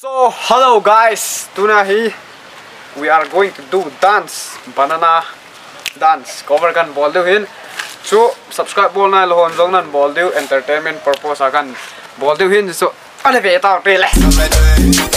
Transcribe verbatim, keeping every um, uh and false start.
So hello guys, tonight we are going to do dance, banana dance. Cover kan ball do hin. So subscribe ball na lohon zong nan ball do entertainment purpose akan ball do hin. So ale ve ta pele.